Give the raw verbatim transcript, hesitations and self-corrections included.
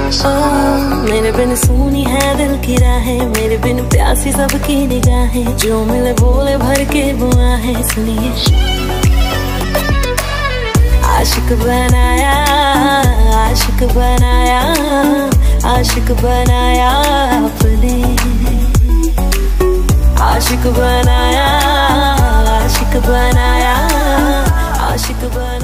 मेरे बिन सुनी है दिल की राहें, मेरे बिन प्यासी सबकी निगाहें, जो मिले बोले भर के बुआ है। सुनिए आशिक बनाया, आशिक बनाया, आशिक बनाया आपने, आशिक बनाया, आशिक बनाया, आशिक बनाया।